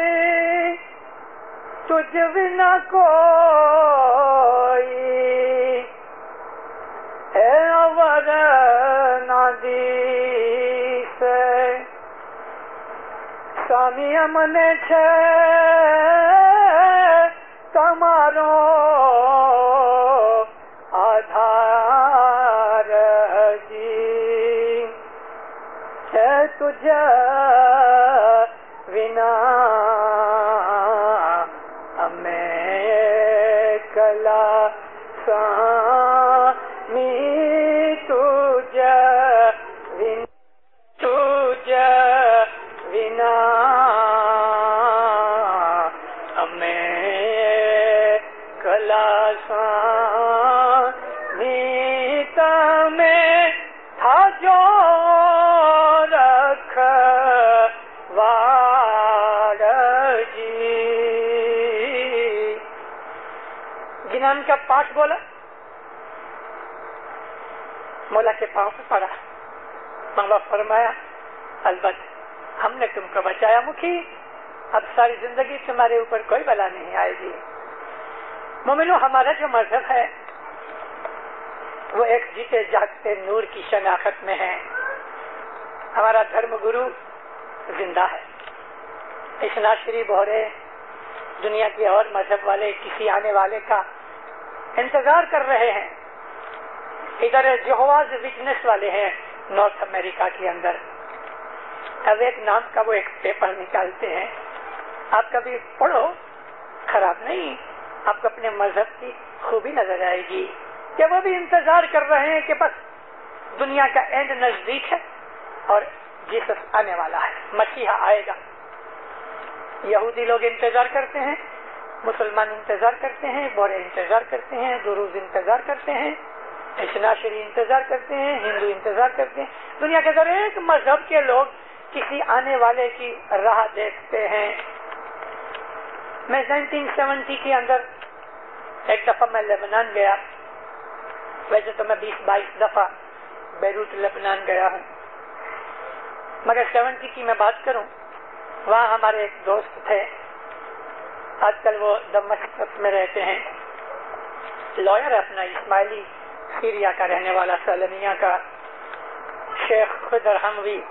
[SPEAKER 2] تجھ بنا کوئی ہے اور نہ دیشے، سامی امنے چھے تمہارو آدھار جی، ہے تجھے بنا ہمیں کلا سامی، تجھے بنا تجھے بنا ہمیں کلا سامی، تمہیں تھا جو جنان کا پاٹ بولا، مولا کے پاؤں پہ پڑا، ماں باپ فرمایا البت ہم نے تم کو بچایا مکھی، اب ساری زندگی تمہارے اوپر کوئی بلا نہیں آئے گی۔ مومنو ہمارا جو مذہب ہے وہ ایک جیتے جاگتے نور کی شناخت میں ہے۔ ہمارا دھرم گرو زندہ ہے، اشنا شریف ہو رہے، دنیا کے اور مذہب والے کسی آنے والے کا انتظار کر رہے ہیں۔ ادھر جہواز وٹنس والے ہیں نارتھ امریکہ کے اندر، اب ایک نام کا وہ ایک پیپر نکالتے ہیں، آپ کبھی پڑھو، خراب نہیں، آپ کو اپنے مذہب کی خوبی نظر آئے گی کہ وہ بھی انتظار کر رہے ہیں کہ بس دنیا کا اینڈ نزدیک ہے اور جیسس آنے والا ہے، مسیحا آئے گا۔ یہودی لوگ انتظار کرتے ہیں، مسلمان انتظار کرتے ہیں، بورے انتظار کرتے ہیں، دروز انتظار کرتے ہیں، اشناشری انتظار کرتے ہیں، ہندو انتظار کرتے ہیں۔ دنیا کے ہر ایک مذہب کے لوگ کسی آنے والے کی راہ دیکھتے ہیں۔ میں نائنٹین سیونٹی کے اندر ایک دفعہ میں لبنان گیا، ویسے تو میں بیس بائیس دفعہ بیروت لبنان گیا ہوں، مگر سیونٹی کی میں بات کروں، وہاں ہمارے ایک دوست تھے، آج کل وہ دمشق میں رہتے ہیں، لائر اپنا اسماعیلی، سیریا کا رہنے والا، سالمیہ کا، شیخ خضر حموی۔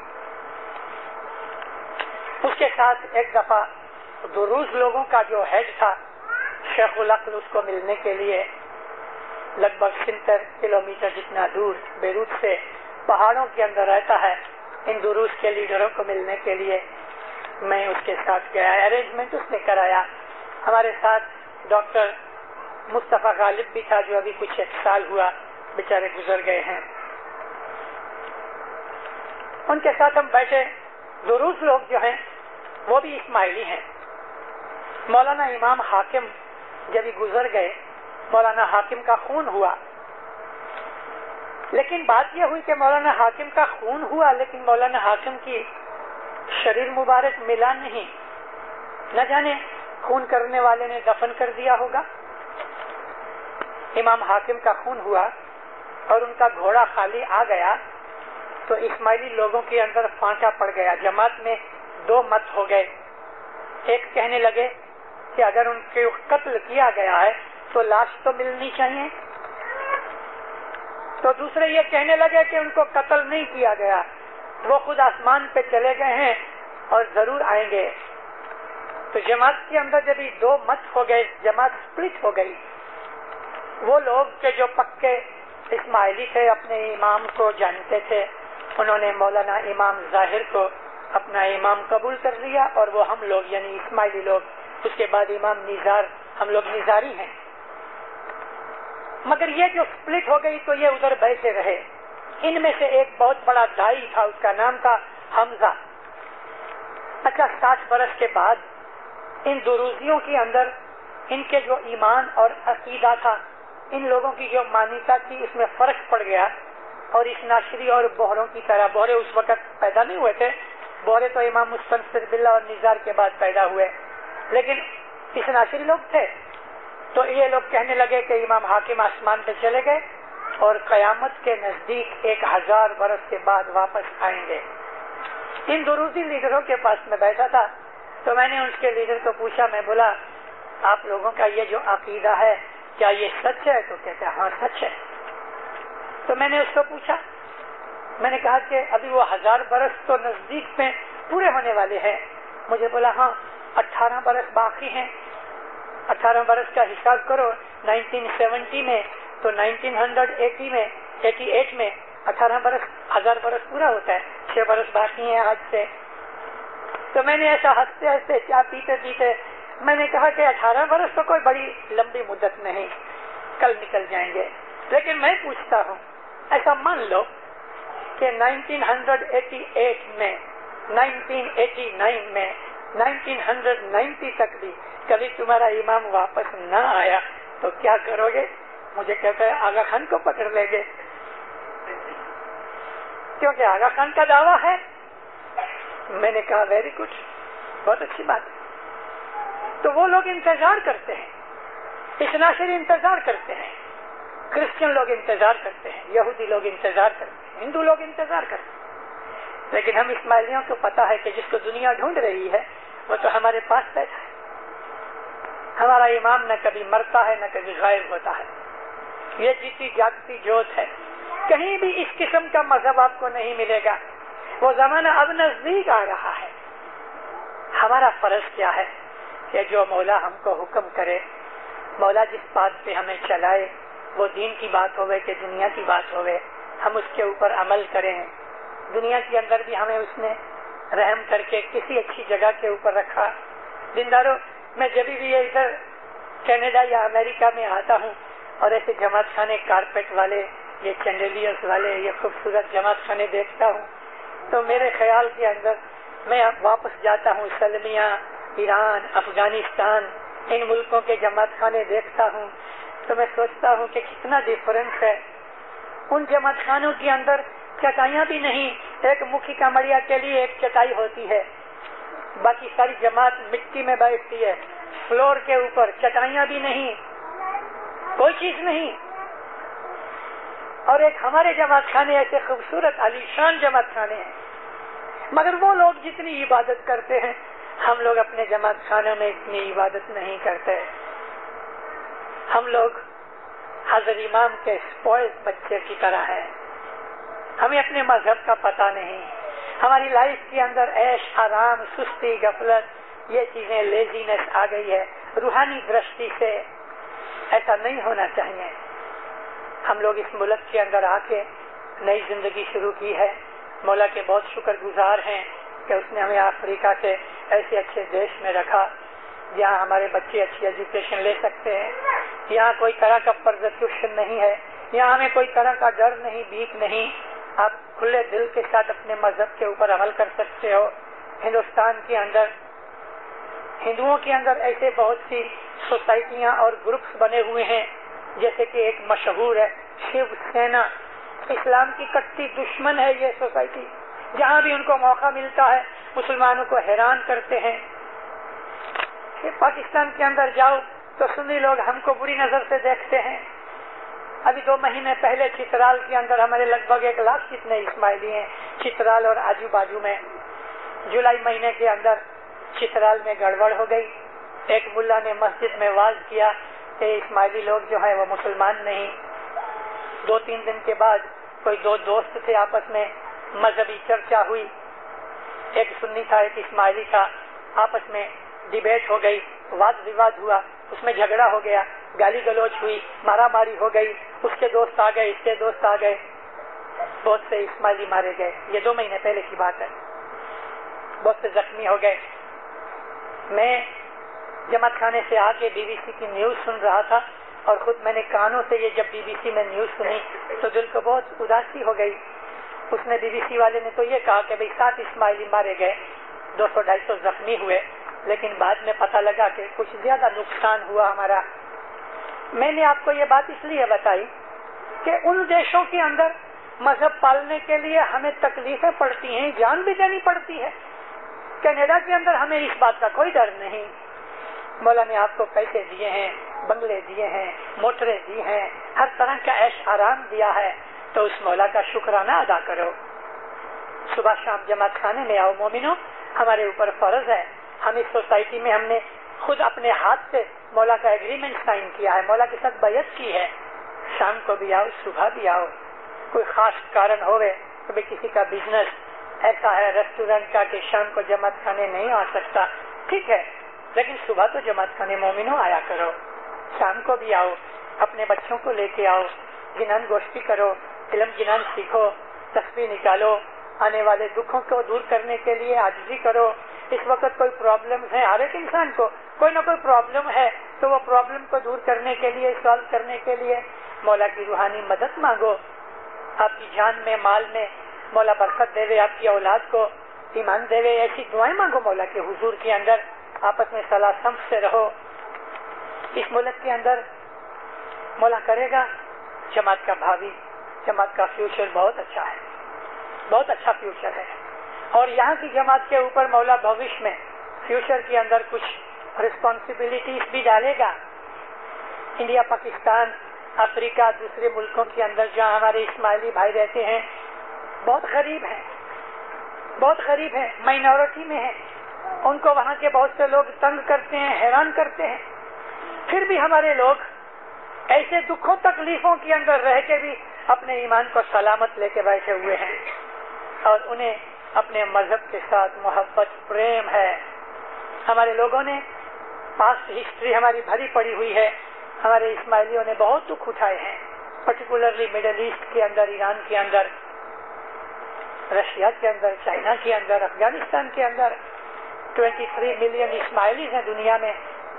[SPEAKER 2] اس کے ساتھ ایک دفعہ دروز لوگوں کا جو ہیڈ تھا شیخ العقل، اس کو ملنے کے لیے لگ بھگ ستر کلومیٹر جتنا دور بیروت سے پہاڑوں کے اندر رہتا ہے، ان دروز کے لیڈروں کو ملنے کے لیے میں اس کے ساتھ گیا، ارینجمنٹ اس نے کرایا۔ ہمارے ساتھ ڈاکٹر مصطفیٰ غالب بھی تھا، جو ابھی کچھ ایک سال ہوا بیچارے گزر گئے ہیں، ان کے ساتھ ہم بیٹھے۔ دروز لوگ جو ہیں وہ بھی اسماعیلی ہیں۔ مولانا امام حاکم جب ہی گزر گئے، مولانا حاکم کا خون ہوا، لیکن بات یہ ہوئی کہ مولانا حاکم کا خون ہوا لیکن مولانا حاکم کی شریر مبارک ملا نہیں، نہ جانے خون کرنے والے نے دفن کر دیا ہوگا۔ امام حاکم کا خون ہوا اور ان کا گھوڑا خالی آ گیا تو اسماعیلی لوگوں کے اندر فانٹا پڑ گیا، جماعت میں دو مت ہو گئے۔ ایک کہنے لگے کہ اگر ان کے قتل کیا گیا ہے تو لاش تو ملنی چاہیے، تو دوسرے یہ کہنے لگے کہ ان کو قتل نہیں کیا گیا، وہ خود آسمان پہ چلے گئے ہیں اور ضرور آئیں گے۔ تو جماعت کے اندر جب دو مت ہو گئے، جماعت سپلٹ ہو گئی۔ وہ لوگ کہ جو پکے اسماعیلی تھے، اپنے امام کو جانتے تھے، انہوں نے مولانا امام ظاہر کو اپنا امام قبول کر لیا، اور وہ ہم لوگ یعنی اسماعیلی لوگ، اس کے بعد امام نزار، ہم لوگ نزاری ہیں۔ مگر یہ جو سپلٹ ہو گئی تو یہ ادھر بیٹھے رہے۔ ان میں سے ایک بہت بڑا دائی تھا، اس کا نام تھا حمزہ۔ اچھا، ساٹھ برس کے بعد ان دروزیوں کے اندر ان کے جو ایمان اور عقیدہ تھا، ان لوگوں کی جو مانیتا تھی، اس میں فرق پڑ گیا. اور اس ناشری اور بہروں کی طرح، بہرے اس وقت پیدا نہیں ہوئے تھے، بہرے تو امام مستنصر باللہ اور نزار کے بعد پیدا ہوئے، لیکن اس ناشری لوگ تھے. تو یہ لوگ کہنے لگے کہ امام حاکم آسمان پہ چلے گئے اور قیامت کے نزدیک ایک ہزار برس کے بعد واپس آئیں گے. ان دروزی لیڈروں کے پاس میں بیٹھا تھا، تو میں نے اس کے لیڈر کو پوچھا، میں بولا آپ لوگوں کا یہ جو عقیدہ ہے کیا یہ سچ ہے؟ تو کہتا ہے ہاں سچ ہے. تو میں نے اس کو پوچھا، میں نے کہا کہ ابھی وہ ہزار برس تو نزدیک میں پورے ہونے والے ہیں. مجھے بولا ہاں اٹھارہ برس باقی ہیں. اٹھارہ برس کا حساب کرو، نائنٹین سیونٹی میں تو نائنٹین ہنڈریڈ ایٹی میں ایٹی ایٹ میں اٹھارہ برس ہزار برس پورا ہوتا ہے، چھ برس باقی ہیں آج سے. تو میں نے ایسا ہنستے ہنستے چائے پیتے پیتے میں نے کہا کہ اٹھارہ برس تو کوئی بڑی لمبی مدت نہیں، کل نکل جائیں گے. لیکن میں پوچھتا ہوں، ایسا مان لو کہ نائنٹین ایٹی ایٹ میں، نائنٹین ایٹی نائن میں، نائنٹین نائنٹی تک بھی کبھی تمہارا امام واپس نہ آیا تو کیا کرو گے؟ مجھے کہتا ہے آغا خان کو پکڑ لیں گے، کیونکہ آغا خان کا دعویٰ ہے. میں نے کہا ویری گڈ، بہت اچھی بات ہے. تو وہ لوگ انتظار کرتے ہیں، اسناشری انتظار کرتے ہیں، کرسچن لوگ انتظار کرتے ہیں، یہودی لوگ انتظار کرتے ہیں، ہندو لوگ انتظار کرتے ہیں. لیکن ہم اسماعیلیوں کو پتا ہے کہ جس کو دنیا ڈھونڈ رہی ہے وہ تو ہمارے پاس بیٹھا ہے. ہمارا امام نہ کبھی مرتا ہے نہ کبھی غائب ہوتا ہے. یہ جیتی جاگتی جوت ہے. کہیں بھی اس قسم کا مذہب آپ کو نہیں ملے گا. وہ زمانہ اب نزدیک آ رہا ہے. ہمارا فرض کیا ہے کہ جو مولا ہم کو حکم کرے، مولا جس بات پہ ہمیں چلائے، وہ دین کی بات ہوئے کہ دنیا کی بات ہوئے، ہم اس کے اوپر عمل کریں. دنیا کے اندر بھی ہمیں اس نے رحم کر کے کسی اچھی جگہ کے اوپر رکھا. دینداروں، میں جب بھی یہ ادھر کینیڈا یا امریکہ میں آتا ہوں اور ایسے جماعت خانے کارپیٹ والے، یہ چینڈیلیئرز والے، یہ خوبصورت جماعت خانے دیکھتا ہوں تو میرے خیال کے اندر میں واپس جاتا ہوں سلمیہ، ایران، افغانستان، ان ملکوں کے جماعت خانے دیکھتا ہوں تو میں سوچتا ہوں کہ کتنا ڈفرنس ہے. ان جماعت خانوں کے اندر چٹائیاں بھی نہیں، ایک مکھی کا مڑیا کے لیے ایک چٹائی ہوتی ہے، باقی ساری جماعت مٹی میں بیٹھتی ہے، فلور کے اوپر چٹائیاں بھی نہیں، کوئی چیز نہیں. اور ایک ہمارے جماعت خانے ایسے خوبصورت عالی شان جماعت خانے ہیں، مگر وہ لوگ جتنی عبادت کرتے ہیں ہم لوگ اپنے جماعت خانوں میں اتنی عبادت نہیں کرتے. ہم لوگ حضرت امام کے اسپوائل بچے کی طرح ہیں. ہمیں اپنے مذہب کا پتہ نہیں. ہماری لائف کے اندر عیش آرام، سستی، غفلت، یہ چیزیں، لیزینس آ گئی ہے. روحانی درشٹی سے ایسا نہیں ہونا چاہیے. ہم لوگ اس ملک کے اندر آ کے نئی زندگی شروع کی ہے. مولا کے بہت شکر گزار ہیں کہ اس نے ہمیں افریقہ کے ایسے اچھے دیش میں رکھا جہاں ہمارے بچے اچھی ایجوکیشن لے سکتے ہیں. یہاں کوئی طرح کا پرزیکیوشن نہیں ہے، یہاں ہمیں کوئی طرح کا ڈر نہیں، بیک نہیں. آپ کھلے دل کے ساتھ اپنے مذہب کے اوپر عمل کر سکتے ہو. ہندوستان کے اندر، ہندوؤں کے اندر ایسے بہت سی سوسائٹیاں اور گروپس بنے ہوئے ہیں، جیسے کہ ایک مشہور ہے شیو سینا. اسلام کی کٹی دشمن ہے یہ سوسائٹی. جہاں بھی ان کو موقع ملتا ہے مسلمانوں کو حیران کرتے ہیں. کہ پاکستان کے اندر جاؤ تو سنی لوگ ہم کو بری نظر سے دیکھتے ہیں. ابھی دو مہینے پہلے چترال کے اندر ہمارے لگ بھگ ایک لاکھ کتنے اسماعیلی ہیں چترال اور آجو بازو میں. جولائی مہینے کے اندر چترال میں گڑبڑ ہو گئی. ایک ملا نے مسجد میں واعظ کیا کہ اسماعیلی لوگ جو ہے وہ مسلمان نہیں. دو تین دن کے بعد کوئی دو دوست تھے، آپس میں مذہبی چرچا ہوئی. ایک سنی تھا ایک اسماعیلی تھا، آپس میں ڈیبیٹ ہو گئی، واد وواد ہوا، اس میں جھگڑا ہو گیا، گالی گلوچ ہوئی، مارا ماری ہو گئی. اس کے دوست آ گئے، اس کے دوست آ گئے، بہت سے اسماعیلی مارے گئے. یہ دو مہینے پہلے کی بات ہے. بہت سے زخمی ہو گئے. میں جماعت خانے سے آ کے بی بی سی کی نیوز سن رہا تھا اور خود میں نے کانوں سے یہ جب بی بی سی میں نیوز سنی تو دل کو بہت اداسی ہو گئی. اس نے بی بی سی والے نے تو یہ کہا کہ بھئی سات اسماعیلی مارے گئے، دو سو ڈھائی سو زخمی ہوئے، لیکن بعد میں پتہ لگا کہ کچھ زیادہ نقصان ہوا ہمارا. میں نے آپ کو یہ بات اس لیے بتائی کہ ان دیشوں کے اندر مذہب پالنے کے لیے ہمیں تکلیفیں پڑتی ہیں, جان بھی دینی پڑتی ہے. کینیڈا کے اندر ہمیں اس بات کا کوئی ڈر نہیں. مولا نے آپ کو پیسے دیے ہیں, بنگلے دیے ہیں, موٹریں دی ہیں, ہر طرح کا عیش آرام دیا ہے, تو اس مولا کا شکرانہ ادا کرو. صبح شام جماعت خانے میں آؤ مومنو, ہمارے اوپر فرض ہے. ہم اس سوسائٹی میں ہم نے خود اپنے ہاتھ سے مولا کا ایگریمنٹ سائن کیا ہے, مولا کے ساتھ بیعت کی ہے. شام کو بھی آؤ, صبح بھی آؤ. کوئی خاص کارن ہوئے, کبھی کسی کا بزنس ایسا ہے ریسٹورینٹ کا کہ شام کو جماعت خانے نہیں آ سکتا, ٹھیک ہے, لیکن صبح تو جماعت خانے مومنو آیا کرو. شام کو بھی آؤ, اپنے بچوں کو لے کے آؤ, جنان گوشتی کرو, علم جنان سیکھو, تسبیح نکالو, آنے والے دکھوں کو دور کرنے کے لیے عاجزی کرو. اس وقت کوئی پرابلم ہے, ہر ایک انسان کو کوئی نہ کوئی پرابلم ہے, تو وہ پرابلم کو دور کرنے کے لیے, سالو کرنے کے لیے مولا کی روحانی مدد مانگو. آپ کی جان میں, مال میں مولا برکت دے وے, آپ کی اولاد کو ایمان دے وے, ایسی دعائیں مانگو مولا کے حضور کے اندر. آپس میں صلاح سمجھ سے رہو. اس ملک کے اندر مولا کرے گا جماعت کا بھاوی, جماعت کا فیوچر بہت اچھا ہے, بہت اچھا فیوچر ہے. اور یہاں کی جماعت کے اوپر مولا بھوش میں فیوچر کے اندر کچھ رسپانسبلٹیز بھی ڈالے گا. انڈیا, پاکستان, افریقہ, دوسرے ملکوں کے اندر جہاں ہمارے اسماعیلی بھائی رہتے ہیں, بہت غریب ہیں, بہت غریب ہیں, مائنورٹی میں ہیں. ان کو وہاں کے بہت سے لوگ تنگ کرتے ہیں, حیران کرتے ہیں. پھر بھی ہمارے لوگ ایسے دکھوں تکلیفوں کے اندر رہ کے بھی اپنے ایمان کو سلامت لے کے بیٹھے ہوئے ہیں, اور انہیں اپنے مذہب کے ساتھ محبت, پریم ہے. ہمارے لوگوں نے پاسٹ ہسٹری ہماری بھری پڑی ہوئی ہے. ہمارے اسماعیلیوں نے بہت دکھ اٹھائے ہیں, پرٹیکولرلی مڈل ایسٹ کے اندر, ایران کے اندر, رشیا کے اندر, چائنا کے اندر, افغانستان کے اندر. ٹوینٹی تھری ملین اسماعیلیز ہیں دنیا میں,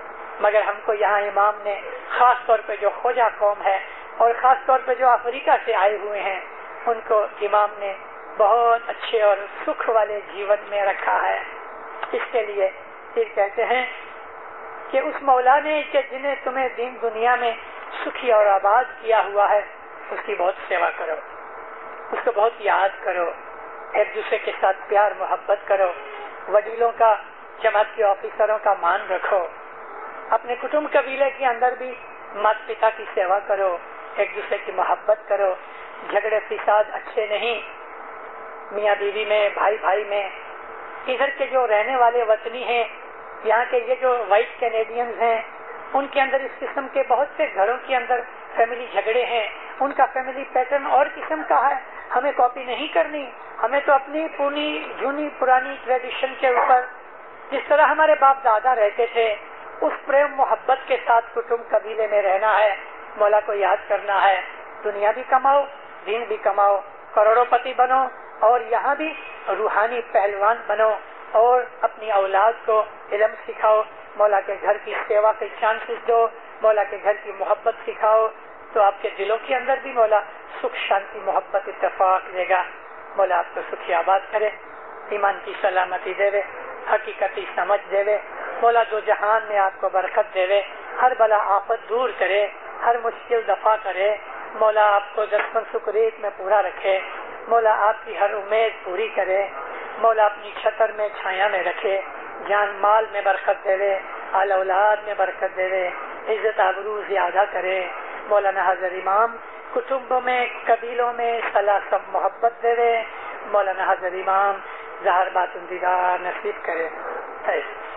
[SPEAKER 2] مگر ہم کو یہاں امام نے خاص طور پہ جو خوجہ قوم ہے اور خاص طور پہ جو افریقہ سے آئے ہوئے ہیں, ان کو امام نے بہت اچھے اور سکھ والے جیون میں رکھا ہے. اس کے لیے پھر کہتے ہیں کہ اس مولا نے کہ جنہیں تمہیں دین دنیا میں سکھی اور آباد کیا ہوا ہے, اس کی بہت سیوا کرو, اس کو بہت یاد کرو, ایک دوسرے کے ساتھ پیار محبت کرو, وڈیلوں کا, جماعت کے آفیسروں کا مان رکھو. اپنے کٹمب قبیلے کے اندر بھی مات پتا کی سیوا کرو, ایک دوسرے کی محبت کرو. جھگڑے فساد اچھے نہیں, میاں بیوی میں, بھائی بھائی میں. ادھر کے جو رہنے والے وطنی ہیں, یہاں کے یہ جو وائٹ کینیڈینز ہیں, ان کے اندر اس قسم کے بہت سے گھروں کے اندر فیملی جھگڑے ہیں. ان کا فیملی پیٹرن اور قسم کا ہے, ہمیں کاپی نہیں کرنی. ہمیں تو اپنی پونی جونی پرانی ٹریڈیشن کے اوپر جس طرح ہمارے باپ دادا رہتے تھے, اس پریم محبت کے ساتھ کٹمب قبیلے میں رہنا ہے. مولا کو یاد کرنا ہے. دنیا بھی کماؤ, دین بھی کماؤ, کروڑوں پتی بنو, اور یہاں بھی روحانی پہلوان بنو, اور اپنی اولاد کو علم سکھاؤ. مولا کے گھر کی سیوا کے چانسز دو, مولا کے گھر کی محبت سکھاؤ, تو آپ کے دلوں کے اندر بھی مولا سکھ, شانتی, محبت, اتفاق دے گا. مولا آپ کو سکھی آباد کرے, ایمان کی سلامتی دے وے, حقیقتی سمجھ دے وے. مولا دو جہان میں آپ کو برکت دے وے, ہر بلا آفت دور کرے, ہر مشکل دفع کرے. مولا آپ کو دستن سکریت میں پورا رکھے. مولا آپ کی ہر امید پوری کرے. مولا اپنی چھتر میں, چھایا میں رکھے. جان مال میں برکت دے وے, آل اولاد میں برکت دے وے, عزت آبرو زیادہ کرے. مولانا حضرت امام کٹمبوں میں, قبیلوں میں صلاح سب محبت دے وے. مولانا حضرت امام ظاہر باطن دیدار نصیب کرے.